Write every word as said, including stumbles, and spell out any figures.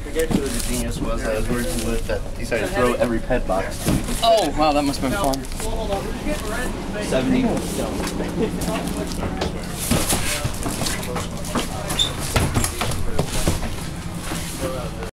forget who the genius was I was working with that decided to throw every pet box to me. Oh, wow, that must have been fun. seventy.